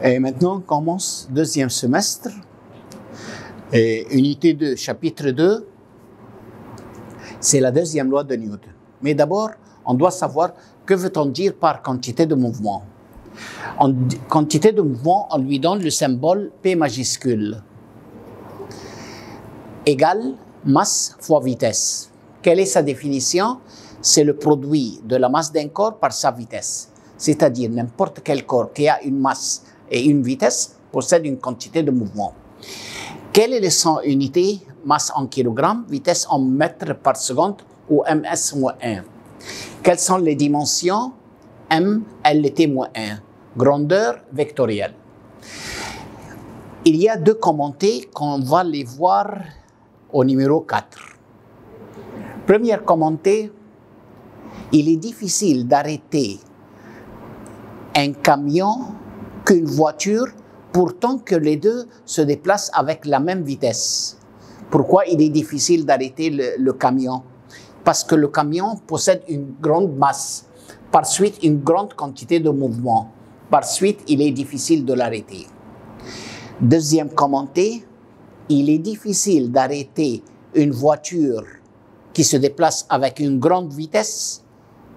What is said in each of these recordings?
Et maintenant, on commence deuxième semestre, unité 2, chapitre 2, c'est la deuxième loi de Newton. Mais d'abord, on doit savoir que veut-on dire par quantité de mouvement. En quantité de mouvement, on lui donne le symbole P majuscule, égale masse fois vitesse. Quelle est sa définition? C'est le produit de la masse d'un corps par sa vitesse. C'est-à-dire n'importe quel corps qui a une masse et une vitesse possède une quantité de mouvement. Quelle est son unité? Masse en kilogrammes, vitesse en mètres par seconde ou ms-1. Quelles sont les dimensions? M, LT-1. Grandeur vectorielle. Il y a deux commentés qu'on va les voir au numéro 4. Première commenté, il est difficile d'arrêter un camion qu'une voiture, pourtant que les deux se déplacent avec la même vitesse. Pourquoi il est difficile d'arrêter le camion? Parce que le camion possède une grande masse, par suite une grande quantité de mouvement. Par suite, il est difficile de l'arrêter. Deuxième commenté, il est difficile d'arrêter une voiture qui se déplace avec une grande vitesse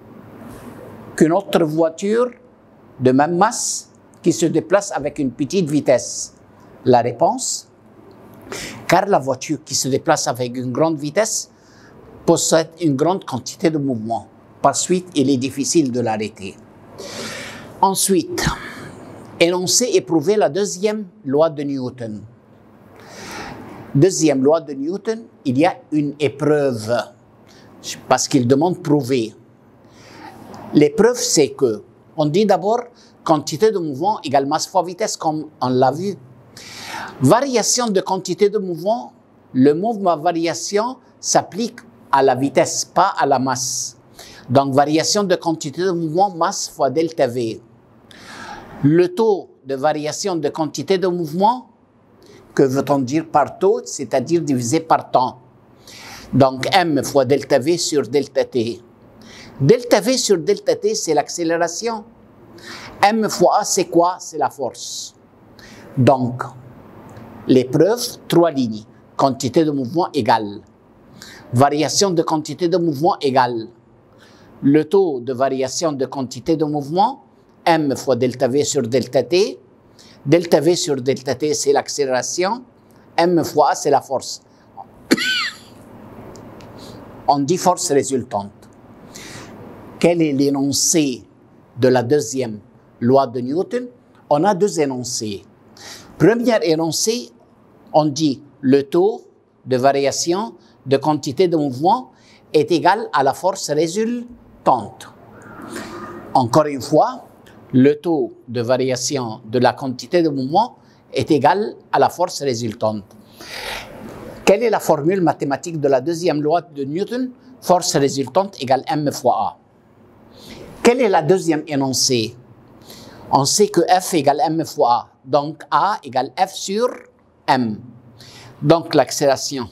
qu'une autre voiture de même masse qui se déplace avec une petite vitesse. La réponse, car la voiture qui se déplace avec une grande vitesse possède une grande quantité de mouvement. Par suite, il est difficile de l'arrêter. Ensuite, énoncer et prouver la deuxième loi de Newton. Deuxième loi de Newton, il y a une épreuve, parce qu'il demande prouver. L'épreuve, c'est que, on dit d'abord quantité de mouvement égale masse fois vitesse, comme on l'a vu. Variation de quantité de mouvement, le mouvement variation s'applique à la vitesse, pas à la masse. Donc, variation de quantité de mouvement, masse fois delta V. Le taux de variation de quantité de mouvement, que veut-on dire par taux? C'est-à-dire divisé par temps. Donc, M fois delta V sur delta T. Delta V sur delta T, c'est l'accélération. M fois A, c'est quoi? C'est la force. Donc, l'épreuve, 3 lignes. Quantité de mouvement égale. Variation de quantité de mouvement égale. Le taux de variation de quantité de mouvement, M fois delta V sur delta T. Delta V sur delta T, c'est l'accélération. M fois A, c'est la force. On dit force résultante. Quel est l'énoncé de la deuxième loi de Newton? On a deux énoncés. Premier énoncé, on dit le taux de variation de quantité de mouvement est égal à la force résultante. Encore une fois, le taux de variation de la quantité de mouvement est égal à la force résultante. Quelle est la formule mathématique de la deuxième loi de Newton? Force résultante égale M fois A. Quel est la deuxième énoncé? On sait que F égale M fois A. Donc, A égale F sur M. Donc, l'accélération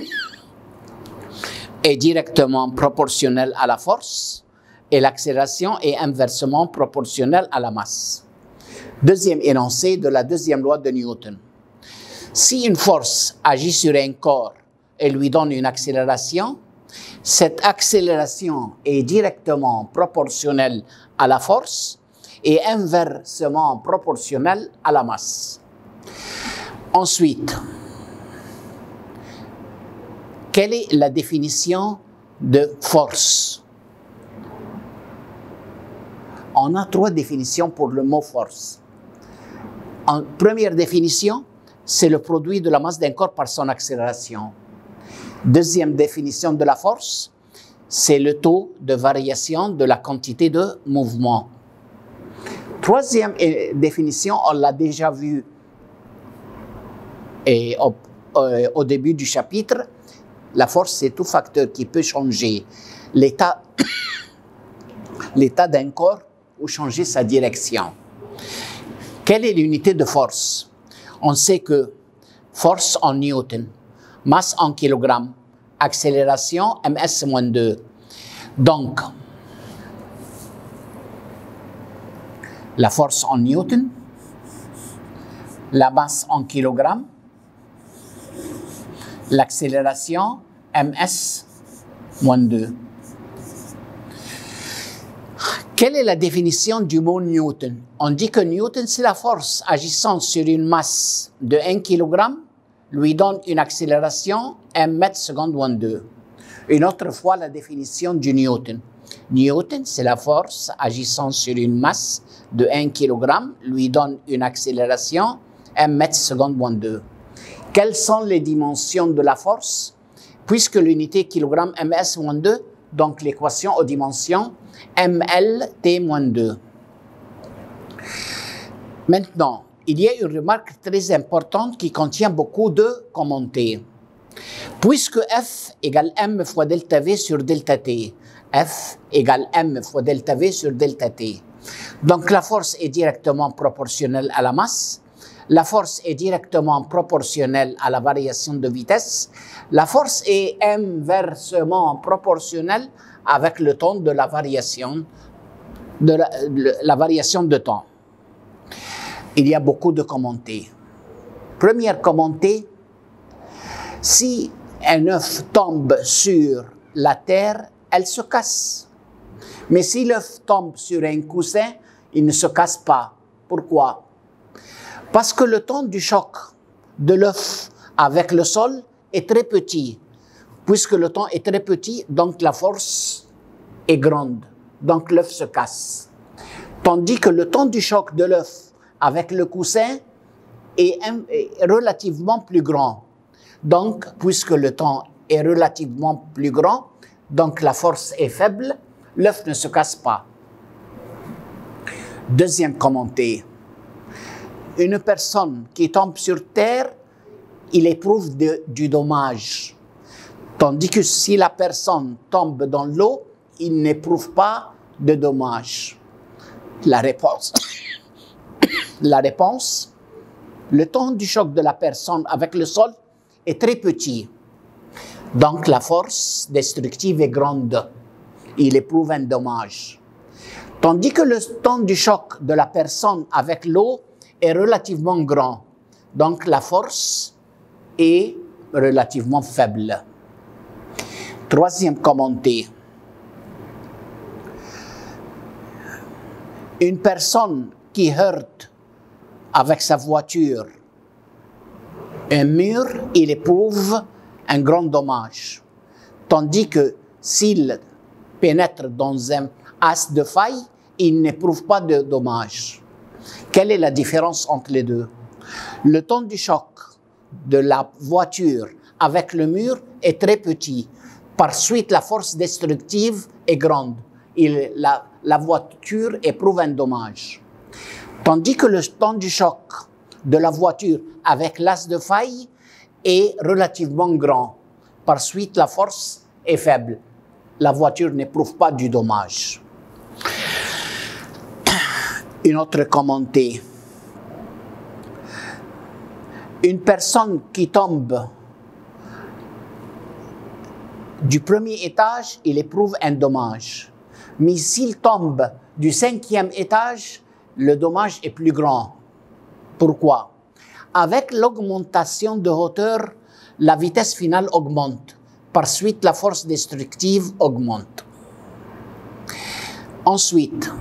est directement proportionnelle à la force et l'accélération est inversement proportionnelle à la masse. Deuxième énoncé de la deuxième loi de Newton. Si une force agit sur un corps et lui donne une accélération, cette accélération est directement proportionnelle à la force et inversement proportionnelle à la masse. Ensuite, quelle est la définition de force? On a 3 définitions pour le mot force. En première définition, c'est le produit de la masse d'un corps par son accélération. Deuxième définition de la force, c'est le taux de variation de la quantité de mouvement. Troisième définition, on l'a déjà vu au début du chapitre, la force, c'est tout facteur qui peut changer l'état d'un corps ou changer sa direction. Quelle est l'unité de force? On sait que force en newton, masse en kilogrammes, accélération ms-2. Donc, la force en newton la masse en kilogrammes, l'accélération ms moins 2. Quelle est la définition du mot Newton? On dit que Newton, c'est la force agissant sur une masse de 1 kg, lui donne une accélération 1 mètre seconde moins 2. Une autre fois, la définition du Newton. Newton, c'est la force agissant sur une masse de 1 kg, lui donne une accélération 1 mètre seconde moins 2. Quelles sont les dimensions de la force? Puisque l'unité kilogramme ms moins 2, donc l'équation aux dimensions mlt-2. Maintenant, il y a une remarque très importante qui contient beaucoup de commentaires. Puisque F égale M fois delta V sur delta T, F égale M fois delta V sur delta T. Donc la force est directement proportionnelle à la masse, la force est directement proportionnelle à la variation de vitesse, la force est inversement proportionnelle avec le temps de la variation de temps. Il y a beaucoup de commentaires. Premier commentaire, si un œuf tombe sur la terre, elle se casse. Mais si l'œuf tombe sur un coussin, il ne se casse pas. Pourquoi? Parce que le temps du choc de l'œuf avec le sol est très petit. Puisque le temps est très petit, donc la force est grande. Donc l'œuf se casse. Tandis que le temps du choc de l'œuf avec le coussin est relativement plus grand. Donc, puisque le temps est relativement plus grand, donc la force est faible, l'œuf ne se casse pas. Deuxième commentaire. Une personne qui tombe sur terre, il éprouve du dommage. Tandis que si la personne tombe dans l'eau, il n'éprouve pas de dommage. La réponse. La réponse, le temps du choc de la personne avec le sol est très petit. Donc la force destructive est grande. Il éprouve un dommage. Tandis que le temps du choc de la personne avec l'eau est relativement grand. Donc la force est relativement faible. Troisième commentaire. Une personne qui heurte avec sa voiture un mur, il éprouve un grand dommage. Tandis que s'il pénètre dans un as de faille, il n'éprouve pas de dommage. Quelle est la différence entre les deux? Le temps du choc de la voiture avec le mur est très petit. Par suite, la force destructive est grande. La voiture éprouve un dommage. Tandis que le temps du choc de la voiture avec l'as de faille est relativement grand. Par suite, la force est faible. La voiture n'éprouve pas du dommage. Une autre commentaire. Une personne qui tombe du premier étage, il éprouve un dommage. Mais s'il tombe du 5e étage, le dommage est plus grand. Pourquoi? Avec l'augmentation de hauteur, la vitesse finale augmente. Par suite, la force destructive augmente. Ensuite,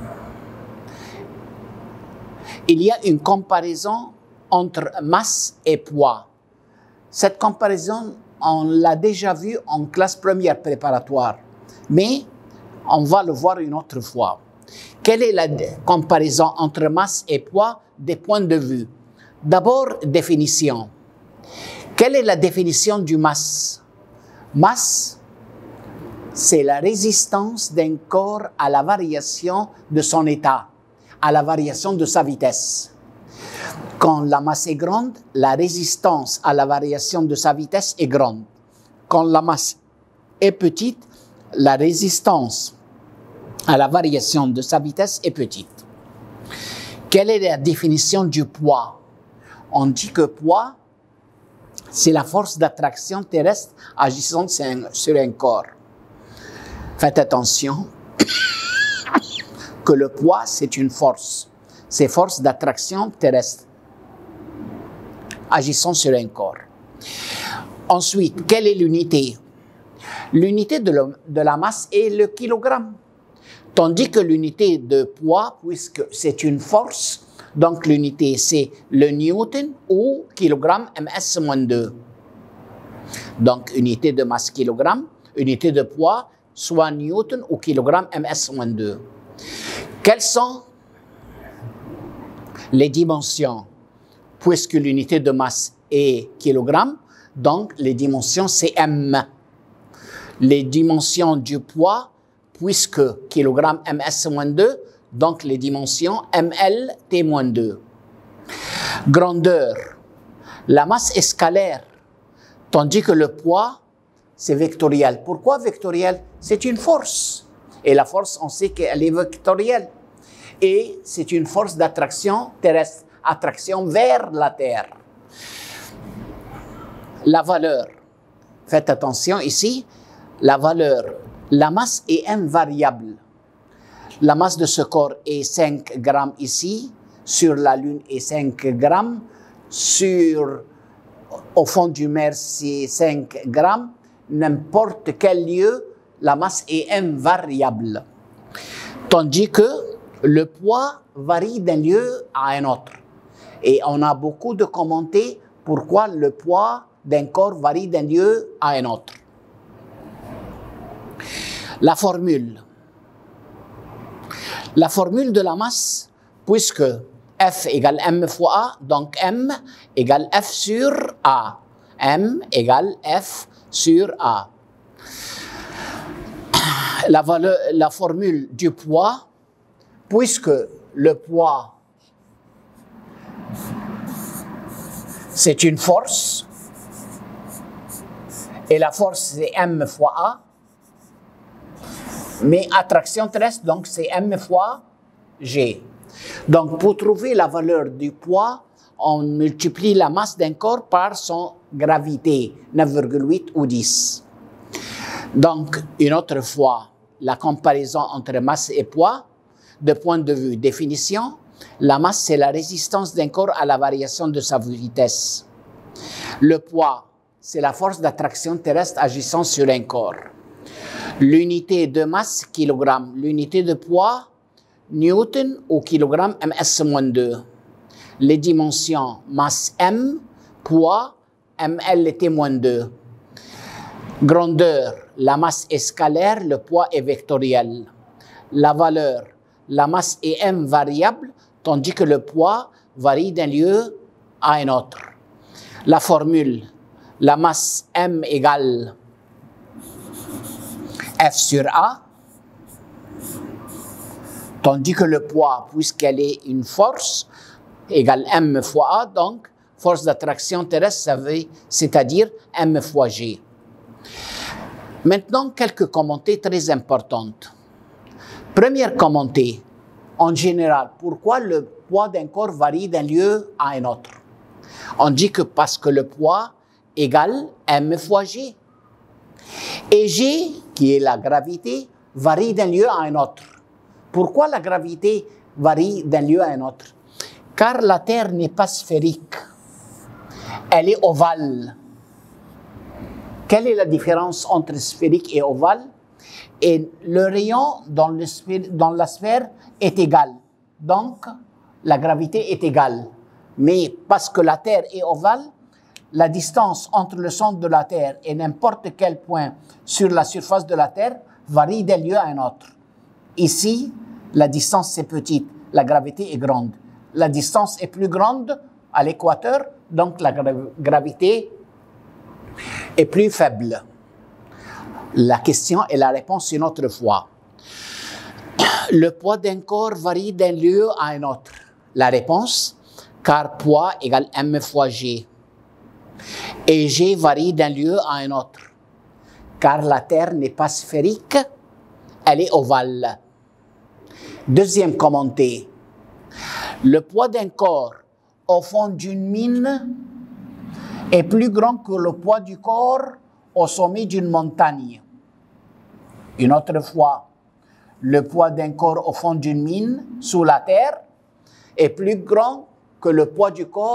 il y a une comparaison entre masse et poids. Cette comparaison, on l'a déjà vue en classe première préparatoire, mais on va le voir une autre fois. Quelle est la comparaison entre masse et poids des points de vue? D'abord, définition. Quelle est la définition du masse? Masse, c'est la résistance d'un corps à la variation de son état, à la variation de sa vitesse. Quand la masse est grande, la résistance à la variation de sa vitesse est grande. Quand la masse est petite, la résistance à la variation de sa vitesse est petite. Quelle est la définition du poids? On dit que poids, c'est la force d'attraction terrestre agissant sur un corps. Faites attention que le poids, c'est une force. C'est force d'attraction terrestre. agissant sur un corps. Ensuite, quelle est l'unité? L'unité de la masse est le kilogramme, tandis que l'unité de poids, puisque c'est une force, donc l'unité c'est le newton ou kilogramme ms-2. Donc unité de masse kilogramme, unité de poids, soit newton ou kilogramme ms-2. Quelles sont les dimensions? Puisque l'unité de masse est kilogramme, donc les dimensions c'est m. Les dimensions du poids, puisque kilogramme ms-2, donc les dimensions ml-t-2. Grandeur, la masse est scalaire, tandis que le poids, c'est vectoriel. Pourquoi vectoriel? C'est une force. Et la force, on sait qu'elle est vectorielle. Et c'est une force d'attraction terrestre, attraction vers la Terre. La valeur, faites attention ici, la valeur, la masse est invariable. La masse de ce corps est 5 grammes ici, sur la Lune est 5 grammes, au fond du mer c'est 5 grammes, n'importe quel lieu, la masse est invariable. Tandis que le poids varie d'un lieu à un autre. Et on a beaucoup de commentés pourquoi le poids d'un corps varie d'un lieu à un autre. La formule. La formule de la masse, puisque F égale M fois A, donc M égale F sur A. M égale F sur A. La formule du poids, puisque le poids, c'est une force, et la force, c'est M fois A, mais attraction terrestre, donc c'est M fois G. Donc, pour trouver la valeur du poids, on multiplie la masse d'un corps par son gravité, 9,8 ou 10. Donc, une autre fois, la comparaison entre masse et poids, de point de vue définition, la masse, c'est la résistance d'un corps à la variation de sa vitesse. Le poids, c'est la force d'attraction terrestre agissant sur un corps. L'unité de masse, kilogramme. L'unité de poids, newton ou kilogramme ms-2. Les dimensions, masse m, poids, ml-t-2. Grandeur, la masse est scalaire, le poids est vectoriel. La valeur, la masse est m variable, tandis que le poids varie d'un lieu à un autre. La formule, la masse m égale F sur A, tandis que le poids, puisqu'elle est une force, égale M fois A, donc force d'attraction terrestre, c'est-à-dire M fois G. Maintenant, quelques commentaires très importants. Première commentaire, en général, pourquoi le poids d'un corps varie d'un lieu à un autre? On dit que parce que le poids égale M fois G. Et G, qui est la gravité, varie d'un lieu à un autre. Pourquoi la gravité varie d'un lieu à un autre? Car la Terre n'est pas sphérique, elle est ovale. Quelle est la différence entre sphérique et ovale? Et le rayon dans la sphère est égal, donc la gravité est égale. Mais parce que la Terre est ovale, la distance entre le centre de la Terre et n'importe quel point sur la surface de la Terre varie d'un lieu à un autre. Ici, la distance est petite, la gravité est grande. La distance est plus grande à l'équateur, donc la gravité est plus faible. La question et la réponse une autre fois. Le poids d'un corps varie d'un lieu à un autre. La réponse, car poids égale m fois g. Et g varie d'un lieu à un autre, car la Terre n'est pas sphérique, elle est ovale. Deuxième commentaire. Le poids d'un corps au fond d'une mine est plus grand que le poids du corps au sommet d'une montagne. Une autre fois, le poids d'un corps au fond d'une mine sous la terre est plus grand que le poids du corps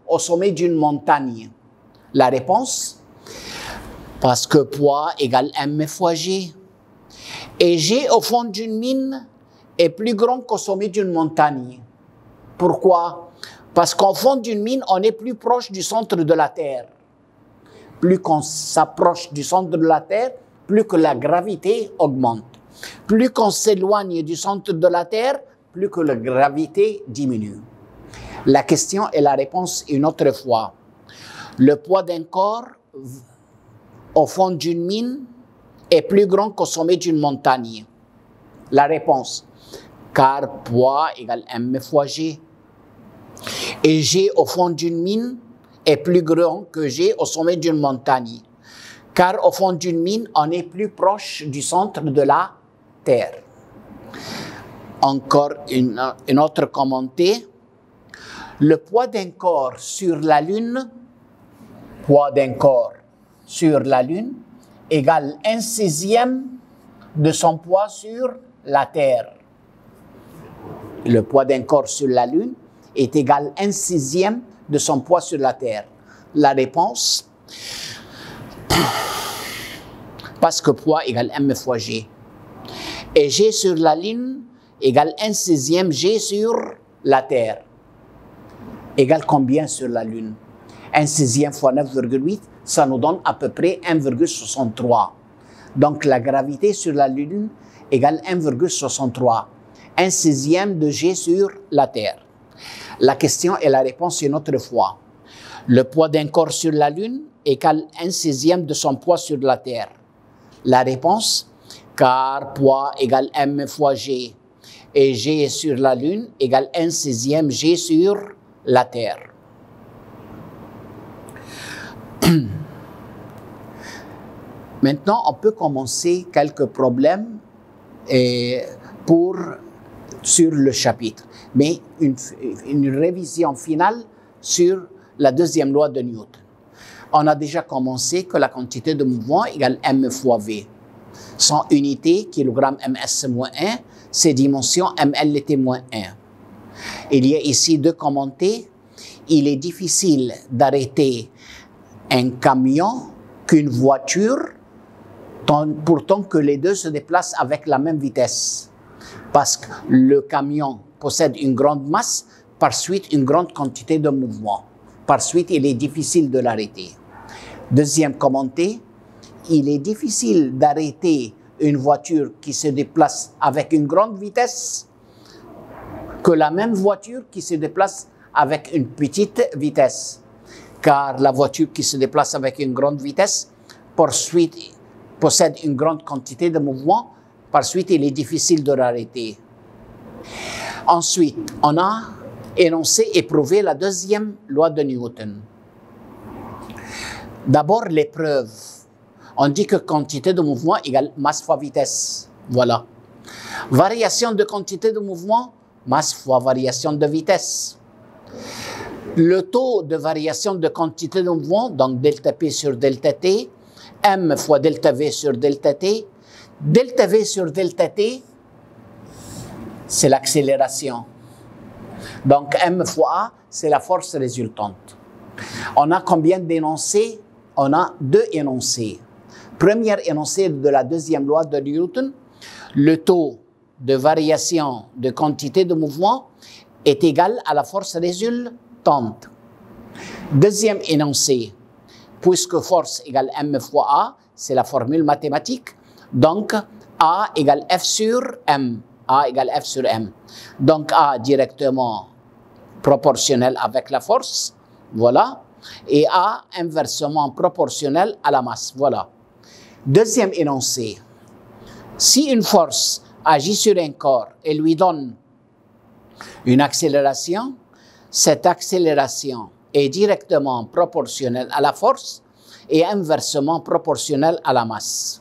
au sommet d'une montagne? La réponse, parce que poids égale m fois g. Et g au fond d'une mine est plus grand qu'au sommet d'une montagne. Pourquoi? Parce qu'au fond d'une mine, on est plus proche du centre de la Terre. Plus qu'on s'approche du centre de la Terre, plus que la gravité augmente. Plus qu'on s'éloigne du centre de la Terre, plus que la gravité diminue. La question et la réponse une autre fois. Le poids d'un corps au fond d'une mine est plus grand qu'au sommet d'une montagne. La réponse, car poids égale m fois g. Et g au fond d'une mine est plus grand que g au sommet d'une montagne. Car au fond d'une mine, on est plus proche du centre de la Terre. Encore une autre commentaire. Le poids d'un corps sur la Lune, poids d'un corps sur la Lune, égale 1/6 de son poids sur la Terre. Le poids d'un corps sur la Lune est égal à 1/6 de son poids sur la Terre. La réponse, parce que poids égale m fois g. Et g sur la Lune égale 1/6 g sur la Terre. Égale combien sur la Lune? 1/6 fois 9,8, ça nous donne à peu près 1,63. Donc la gravité sur la Lune égale 1,63. 1/6 de g sur la Terre. La question et la réponse une autre fois. Le poids d'un corps sur la Lune égale 1/6 de son poids sur la Terre. La réponse, car poids égale m fois g. Et g sur la Lune égale 1/6 g sur la Terre. Maintenant, on peut commencer quelques problèmes sur le chapitre, mais une révision finale sur la deuxième loi de Newton. On a déjà commencé que la quantité de mouvement égale m fois v. Son unité, kilogramme ms-1, ses dimensions ml était -1. Il y a ici deux commentaires. Il est difficile d'arrêter un camion qu'une voiture, pourtant que les deux se déplacent avec la même vitesse. Parce que le camion possède une grande masse, par suite une grande quantité de mouvement. Par suite, il est difficile de l'arrêter. Deuxième commentaire, il est difficile d'arrêter une voiture qui se déplace avec une grande vitesse que la même voiture qui se déplace avec une petite vitesse. Car la voiture qui se déplace avec une grande vitesse, possède une grande quantité de mouvement, par suite, il est difficile de l'arrêter. Ensuite, on a énoncé et prouvé la deuxième loi de Newton. D'abord, l'épreuve. On dit que quantité de mouvement égale masse fois vitesse. Voilà. Variation de quantité de mouvement, masse fois variation de vitesse. Le taux de variation de quantité de mouvement, donc delta P sur delta T, m fois delta V sur delta T. Delta V sur delta T, c'est l'accélération. Donc m fois A, c'est la force résultante. On a combien d'énoncés? On a deux énoncés. Premier énoncé de la deuxième loi de Newton, le taux de variation de quantité de mouvement est égal à la force résultante. Deuxième énoncé, puisque force égale m fois A, c'est la formule mathématique, donc A égale F sur M. A égale F sur M. Donc A directement proportionnel avec la force, voilà, et A inversement proportionnel à la masse, voilà. Deuxième énoncé, si une force agit sur un corps et lui donne une accélération, cette accélération est directement proportionnelle à la force et inversement proportionnelle à la masse.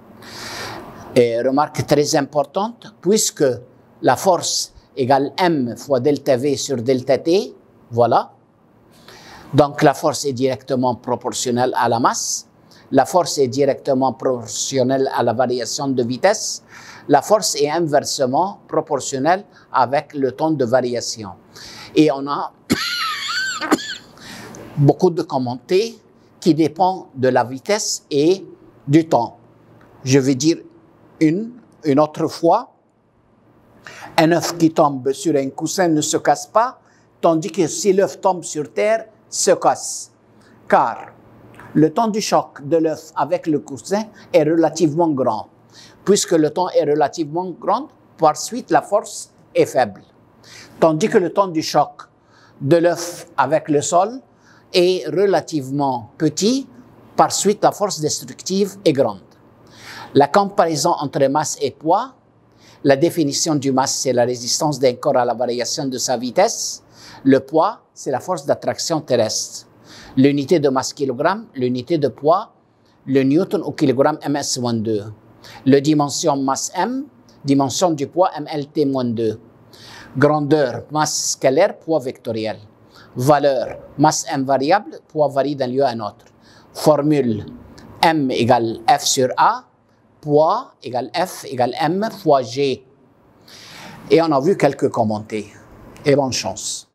Et remarque très importante, puisque la force égale m fois delta V sur delta T, voilà. Donc la force est directement proportionnelle à la masse, la force est directement proportionnelle à la variation de vitesse, la force est inversement proportionnelle avec le temps de variation. Et on a beaucoup de commentaires qui dépendent de la vitesse et du temps. Je vais dire une autre fois. Un œuf qui tombe sur un coussin ne se casse pas, tandis que si l'œuf tombe sur terre, se casse. Car le temps du choc de l'œuf avec le coussin est relativement grand. Puisque le temps est relativement grand, par suite la force est faible. Tandis que le temps du choc de l'œuf avec le sol est relativement petit, par suite la force destructive est grande. La comparaison entre masse et poids, la définition du masse, c'est la résistance d'un corps à la variation de sa vitesse. Le poids, c'est la force d'attraction terrestre. L'unité de masse kilogramme, l'unité de poids, le newton au kilogramme ms-2. Le dimension masse m, dimension du poids mlt-2. Grandeur, masse scalaire, poids vectoriel. Valeur, masse m variable, poids varie d'un lieu à un autre. Formule, m égale F sur A, poids égale F égale M fois G. Et on a vu quelques commentaires. Et bonne chance.